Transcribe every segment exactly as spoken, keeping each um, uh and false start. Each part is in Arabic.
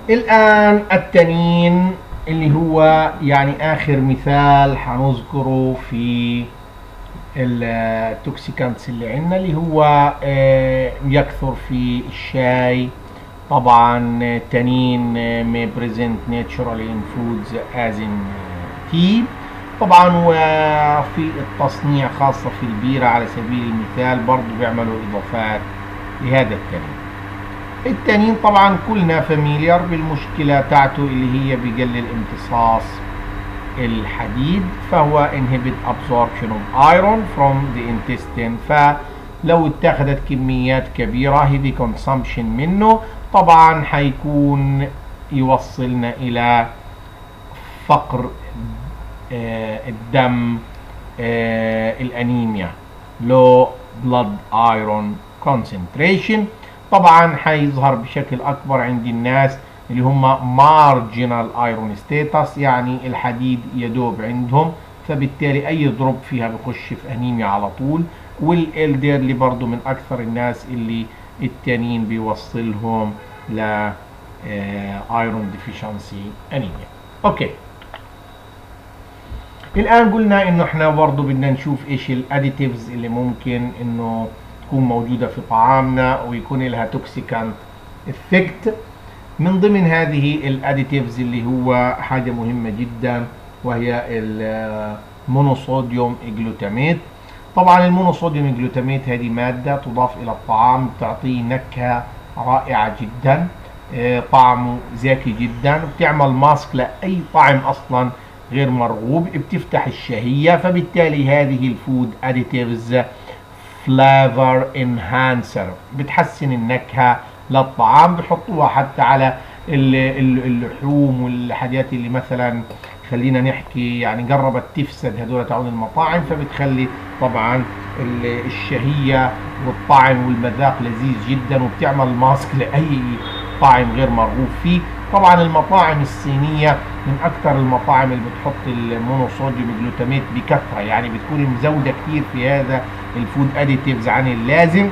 الآن التنين اللي هو يعني آخر مثال هنذكره في التوكسيكانتس اللي عندنا، اللي هو يكثر في الشاي. طبعا تنين may present naturally in foods as in tea. طبعا وفي التصنيع خاصة في البيرة على سبيل المثال برضو بيعملوا إضافات لهذا التنين. التنين طبعا كلنا فاميليار بالمشكلة تاعته اللي هي بيقلل امتصاص الحديد، فهو inhibit absorption of iron from the intestine. فلو اتخذت كميات كبيرة heavy consumption منه طبعا حيكون يوصلنا إلى فقر آه الدم، آه الأنيميا low blood iron concentration. طبعا حيظهر بشكل أكبر عند الناس اللي هم marginal iron status، يعني الحديد يدوب عندهم، فبالتالي أي ضرب فيها بخش في أنيميا على طول. والإلديرلي برضو من أكثر الناس اللي التنين بيوصلهم ل iron deficiency أنيميا. أوكي، الآن قلنا إنه إحنا برضو بدنا نشوف إيش الأديتيفز اللي ممكن إنه تكون موجودة في طعامنا ويكون لها توكسيكانت افكت. من ضمن هذه الاديتيفز اللي هو حاجة مهمة جدا وهي المونوصوديوم جلوتاميت. طبعا المونوصوديوم جلوتاميت هذه مادة تضاف إلى الطعام تعطيه نكهة رائعة جدا، طعمه زاكي جدا، بتعمل ماسك لأي طعم أصلا غير مرغوب، بتفتح الشهية. فبالتالي هذه الفود اديتيفز فلافر انهانسر، بتحسن النكهة للطعام، بحطوها حتى على اللحوم والحاجات اللي مثلا خلينا نحكي يعني قربت تفسد هذول تاعون المطاعم، فبتخلي طبعا الشهية والطعم والمذاق لذيذ جدا، وبتعمل ماسك لأي طعم غير مرغوب فيه. طبعا المطاعم الصينية من أكثر المطاعم اللي بتحط المونوصوديوم جلوتاميت بكثرة، يعني بتكون مزودة كتير في هذا الفود اديتيفز عن اللازم،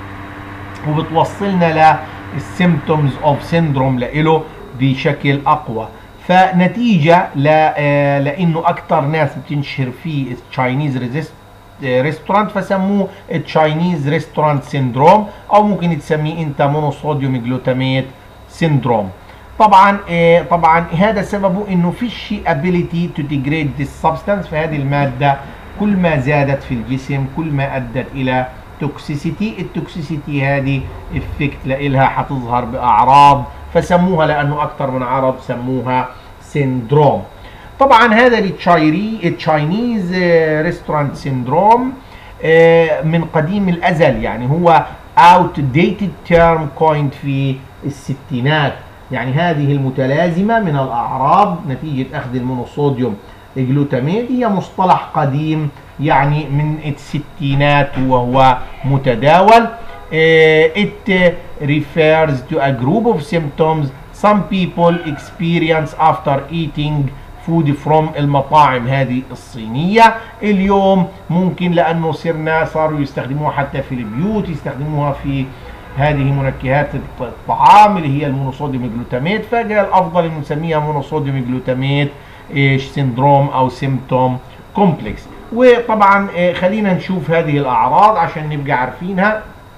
وبتوصلنا للسيمتومز اوف سيندروم لإله بشكل أقوى. فنتيجة لأنه أكثر ناس بتنشر فيه التشاينيز ريستورانت فسموه التشاينيز ريستورانت سيندروم، أو ممكن تسميه أنت مونوصوديوم جلوتاميت سيندروم. طبعا آه طبعا هذا سببه انه فيش ability to degrade this substance، فهذه الماده كل ما زادت في الجسم كل ما ادت الى توكسيسيتي. التوكسيسيتي هذه افكت لها حتظهر باعراض، فسموها لانه اكثر من عرض سموها سيندروم. طبعا هذا التشاينيز ريستورانت سيندروم من قديم الازل، يعني هو outdated term coined في الستينات. يعني هذه المتلازمة من الأعراض نتيجة أخذ المونوصوديوم جلوتاميت هي مصطلح قديم يعني من الستينات وهو متداول. It refers to a group of symptoms some people experience after eating food from المطاعم هذه الصينية. اليوم ممكن لأنه صرنا صاروا يستخدموها حتى في البيوت، يستخدموها في هذه منكهات الطعام اللي هي المونوصوديوم جلوتاميت، فقال الافضل ان نسميها مونوصوديوم جلوتاميت ايش سيندروم او سيمتوم كومبلكس. وطبعا خلينا نشوف هذه الاعراض عشان نبقى عارفينها.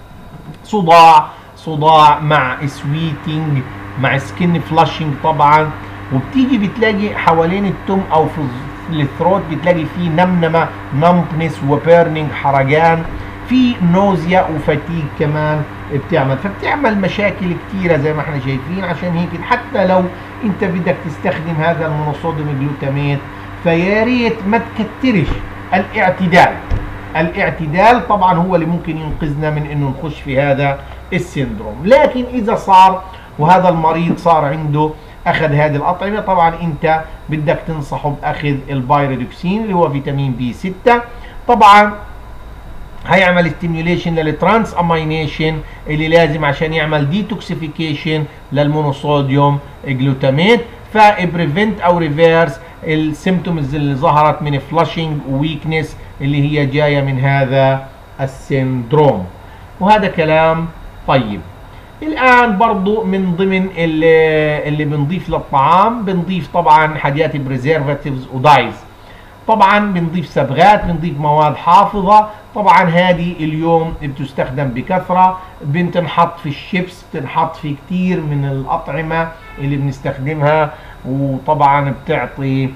صداع صداع مع سويتنج مع سكين فلاشنج طبعا، وبتيجي بتلاقي حوالين التم او في الثروت بتلاقي فيه نمنمه نمبنس وبيرنينج حرقان، في نوزيا وفتيج كمان بتعمل، فبتعمل مشاكل كتيرة زي ما احنا شايفين. عشان هيك حتى لو انت بدك تستخدم هذا المونوصوديوم جلوتاميت فيا ريت ما تكترش. الاعتدال الاعتدال طبعا هو اللي ممكن ينقذنا من انه نخش في هذا السندروم. لكن اذا صار وهذا المريض صار عنده اخذ هذه الاطعمه، طبعا انت بدك تنصحه باخذ البايرودوكسين اللي هو فيتامين بي ستة. طبعا هيعمل ستيميوليشن للترانس امينيشن اللي لازم عشان يعمل ديتوكسيفيكيشن للمونوصوديوم جلوتاميت، فبريفنت او ريفيرس السيمتومز اللي ظهرت من فلاشنج وويكنس اللي هي جايه من هذا السندروم. وهذا كلام طيب. الان برضو من ضمن اللي, اللي بنضيف للطعام بنضيف طبعا حاجات بريزيرفاتيفز ودايز. طبعا بنضيف صبغات، بنضيف مواد حافظه. طبعا هذه اليوم بتستخدم بكثره، بتنحط في الشيبس، بتنحط في كتير من الاطعمه اللي بنستخدمها، وطبعا بتعطي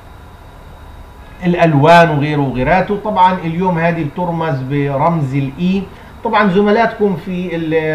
الالوان وغيره وغيراته. طبعا اليوم هذه بترمز برمز الاي. طبعا زملاتكم في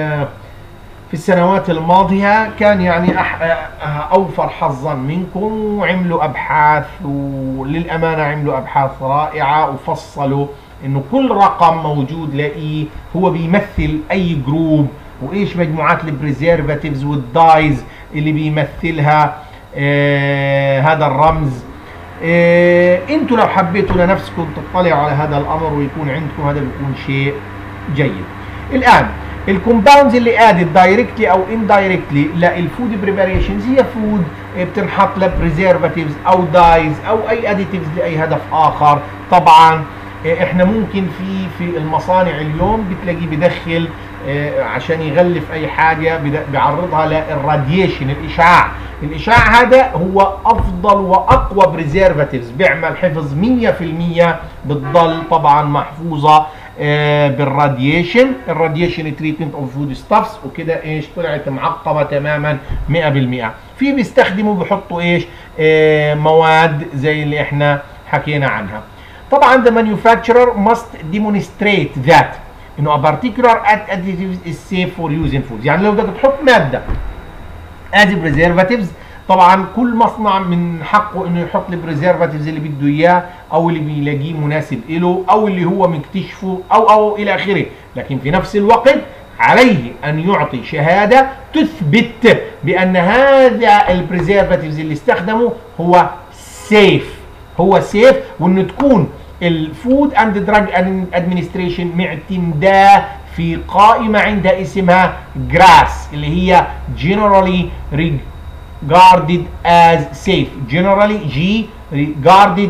في السنوات الماضيه كان يعني اوفر حظا منكم وعملوا ابحاث، وللامانه عملوا ابحاث رائعه وفصلوا انه كل رقم موجود لاقيه هو بيمثل اي جروب، وايش مجموعات البريزيرفاتيفز والدايز اللي بيمثلها آه هذا الرمز. آه انتوا لو حبيتوا لنفسكم تطلعوا على هذا الامر ويكون عندكم، هذا بيكون شيء جيد. الان الكومباوندز اللي ادت دايركتلي او اندايركتلي للفود بريباريشنز هي فود بتنحط لبريزيرفاتيفز او دايز او اي اديتيفز لاي هدف اخر. طبعا احنا ممكن في في المصانع اليوم بتلاقيه بدخل عشان يغلف اي حاجه بيعرضها للراديشن، الاشعاع. الاشعاع هذا هو افضل واقوى بريزيرفاتيفز، بيعمل حفظ مية في المية، بتضل طبعا محفوظه بالراديشن. الراديشن تريتمنت اوف فود ستافز وكده ايش طلعت معقمه تماما مية بالمية. في بيستخدموا بيحطوا ايش اه مواد زي اللي احنا حكينا عنها. طبعا the manufacturer must demonstrate that انه a particular additive is safe for use in food. يعني لو بدك تحط ماده as preservatives، طبعا كل مصنع من حقه انه يحط البريزيرفاتيفز اللي بده اياه او اللي بيلاقيه مناسب له او اللي هو مكتشفه او او الى اخره، لكن في نفس الوقت عليه ان يعطي شهاده تثبت بان هذا البريزيرفاتيفز اللي استخدمه هو سيف، هو سيف، وانه تكون الفود اند دراج ادمنستريشن معتمداه في قائمه عندها اسمها جراس اللي هي generally regarded as safe. generally G regarded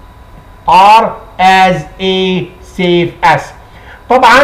R as a safe as. طبعا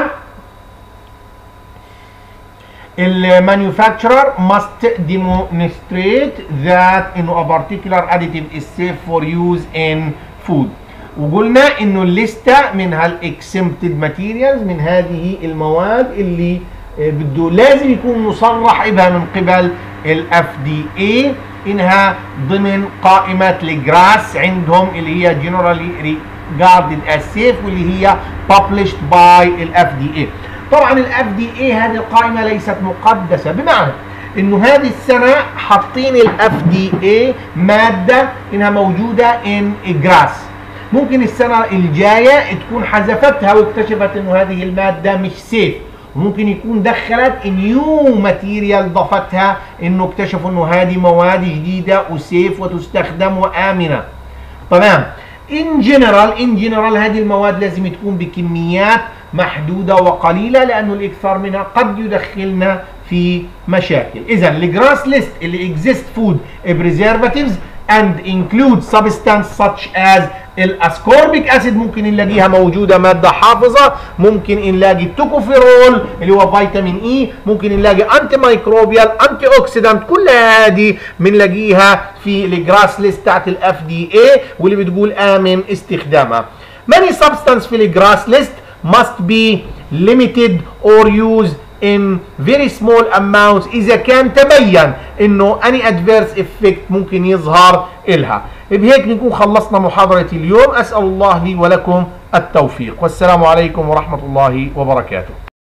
المانيفاكتشرر must demonstrate that انه a particular additive is safe for use in food. وقلنا انه الليسته من هالاكسمبتد ماتيريالز، من هذه المواد اللي بده لازم يكون مصرح بها من قبل الاف دي اي انها ضمن قائمه الجراس عندهم اللي هي generally regarded as safe واللي هي published by الاف دي اي. طبعا الاف دي اي هذه القائمه ليست مقدسه، بمعنى انه هذه السنه حاطين الاف دي اي ماده انها موجوده ان جراس، ممكن السنه الجايه تكون حذفتها واكتشفت انه هذه الماده مش سيف، وممكن يكون دخلت نيو ماتيريال ضافتها انه اكتشفوا انه هذه مواد جديده وسيف وتستخدم وامنه. تمام. ان جنرال ان جنرال هذه المواد لازم تكون بكميات محدوده وقليله، لانه الاكثار منها قد يدخلنا في مشاكل. اذا الجراس ليست اللي exist food preservatives and include substance such as الاسكوربيك اسيد، ممكن نلاقيها موجوده ماده حافظه، ممكن نلاقي التوكوفيرول اللي هو فيتامين اي، ممكن نلاقي انتي مايكروبيال، انتي اوكسيدانت، كل هذه بنلاقيها في الجراس ليست بتاعت الاف دي اي واللي بتقول امن استخدامها. many substance في الجراس ليست must be limited or used in very small amounts اذا كان تبين انه any adverse effect ممكن يظهر إلها. بهيك نكون خلصنا محاضرة اليوم. اسأل الله لي ولكم التوفيق، والسلام عليكم ورحمة الله وبركاته.